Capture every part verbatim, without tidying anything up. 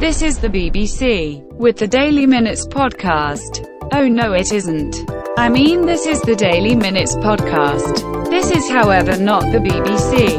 This is the B B C with the Daily Minutes podcast. Oh no, it isn't. I mean, this is the Daily Minutes podcast. This is, however, not the B B C.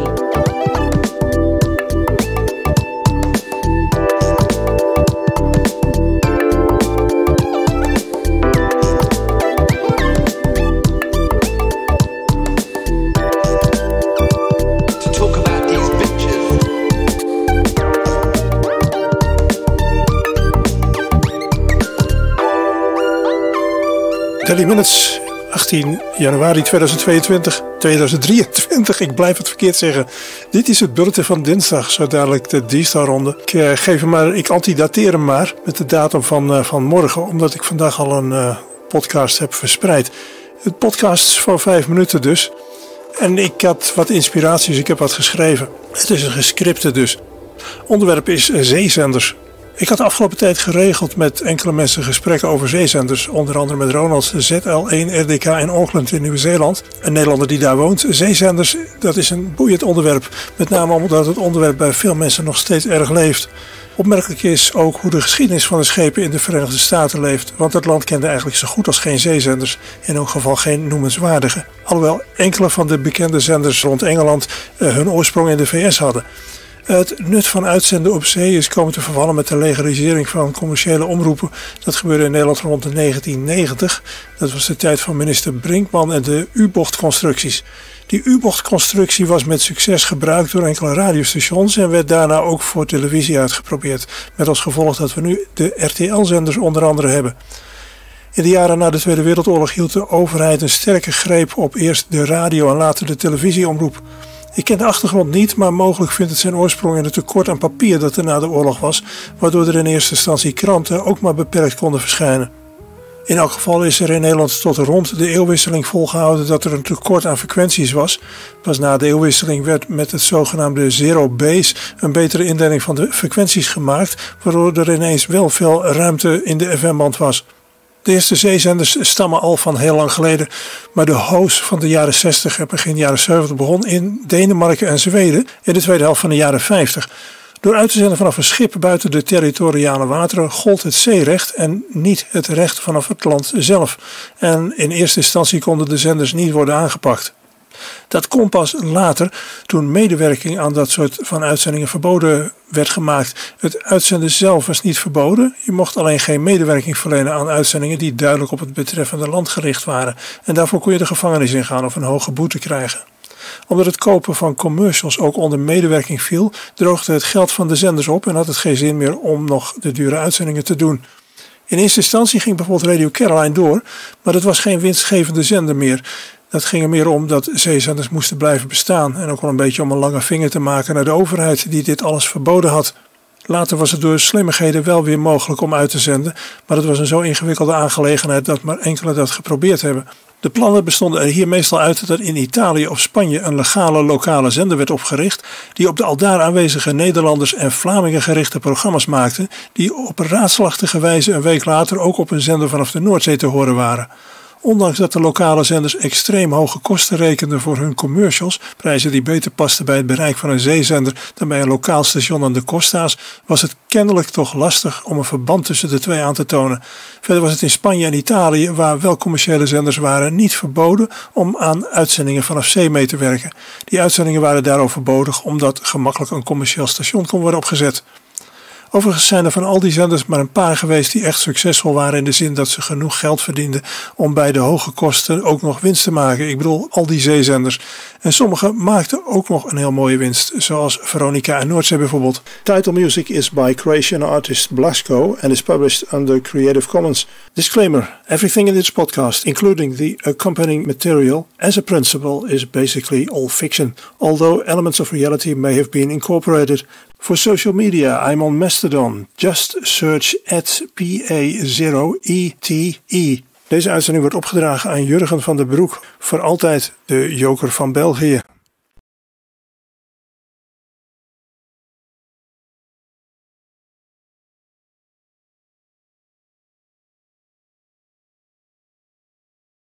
Daily Minutes, achttien januari tweeduizend tweeëntwintig, tweeduizend drieëntwintig, ik blijf het verkeerd zeggen. Dit is het bulletin van dinsdag, zo dadelijk de Dieselronde. Ik uh, geef hem maar, ik antidateer hem maar met de datum van, uh, van morgen, omdat ik vandaag al een uh, podcast heb verspreid. Het podcast is van vijf minuten dus. En ik had wat inspiraties, ik heb wat geschreven. Het is een gescripte dus. Onderwerp is uh, zeezenders. Ik had de afgelopen tijd geregeld met enkele mensen gesprekken over zeezenders. Onder andere met Ronald, Z L één R D K in Auckland in Nieuw-Zeeland. Een Nederlander die daar woont. Zeezenders, dat is een boeiend onderwerp. Met name omdat het onderwerp bij veel mensen nog steeds erg leeft. Opmerkelijk is ook hoe de geschiedenis van de schepen in de Verenigde Staten leeft. Want het land kende eigenlijk zo goed als geen zeezenders. In elk geval geen noemenswaardige. Alhoewel enkele van de bekende zenders rond Engeland uh, hun oorsprong in de V S hadden. Het nut van uitzenden op zee is komen te vervallen met de legalisering van commerciële omroepen. Dat gebeurde in Nederland rond de negentien negentig. Dat was de tijd van minister Brinkman en de U-bochtconstructies. Die U-bochtconstructie was met succes gebruikt door enkele radiostations en werd daarna ook voor televisie uitgeprobeerd. Met als gevolg dat we nu de R T L-zenders onder andere hebben. In de jaren na de Tweede Wereldoorlog hield de overheid een sterke greep op eerst de radio en later de televisieomroep. Ik ken de achtergrond niet, maar mogelijk vindt het zijn oorsprong in het tekort aan papier dat er na de oorlog was, waardoor er in eerste instantie kranten ook maar beperkt konden verschijnen. In elk geval is er in Nederland tot rond de eeuwwisseling volgehouden dat er een tekort aan frequenties was. Pas na de eeuwwisseling werd met het zogenaamde zero base een betere indeling van de frequenties gemaakt, waardoor er ineens wel veel ruimte in de F M-band was. De eerste zeezenders stammen al van heel lang geleden, maar de hoos van de jaren zestig en begin jaren zeventig begon in Denemarken en Zweden in de tweede helft van de jaren vijftig. Door uit te zenden vanaf een schip buiten de territoriale wateren gold het zeerecht en niet het recht vanaf het land zelf. En in eerste instantie konden de zenders niet worden aangepakt. Dat kon pas later, toen medewerking aan dat soort van uitzendingen verboden werd gemaakt. Het uitzenden zelf was niet verboden. Je mocht alleen geen medewerking verlenen aan uitzendingen die duidelijk op het betreffende land gericht waren. En daarvoor kon je de gevangenis ingaan of een hoge boete krijgen. Omdat het kopen van commercials ook onder medewerking viel, droogde het geld van de zenders op en had het geen zin meer om nog de dure uitzendingen te doen. In eerste instantie ging bijvoorbeeld Radio Caroline door, maar het was geen winstgevende zender meer. Dat ging er meer om dat zeezenders moesten blijven bestaan en ook wel een beetje om een lange vinger te maken naar de overheid die dit alles verboden had. Later was het door slimmigheden wel weer mogelijk om uit te zenden, maar het was een zo ingewikkelde aangelegenheid dat maar enkele dat geprobeerd hebben. De plannen bestonden er hier meestal uit dat in Italië of Spanje een legale lokale zender werd opgericht die op de aldaar aanwezige Nederlanders en Vlamingen gerichte programma's maakte die op een raadselachtige wijze een week later ook op een zender vanaf de Noordzee te horen waren. Ondanks dat de lokale zenders extreem hoge kosten rekenden voor hun commercials, prijzen die beter pasten bij het bereik van een zeezender dan bij een lokaal station aan de Costa's, was het kennelijk toch lastig om een verband tussen de twee aan te tonen. Verder was het in Spanje en Italië, waar wel commerciële zenders waren, niet verboden om aan uitzendingen vanaf zee mee te werken. Die uitzendingen waren daar overbodig omdat gemakkelijk een commercieel station kon worden opgezet. Overigens zijn er van al die zenders maar een paar geweest die echt succesvol waren in de zin dat ze genoeg geld verdienden om bij de hoge kosten ook nog winst te maken. Ik bedoel, al die zeezenders. En sommige maakten ook nog een heel mooie winst, zoals Veronica en Noordzee bijvoorbeeld. Title music is by Croatian artist Blasko and is published under Creative Commons. Disclaimer, everything in this podcast, including the accompanying material, as a principle is basically all fiction, although elements of reality may have been incorporated. For social media, I'm on Mastodon. Just search at P A zero E T E. Deze uitzending wordt opgedragen aan Jurgen van der Broek, voor altijd de joker van België.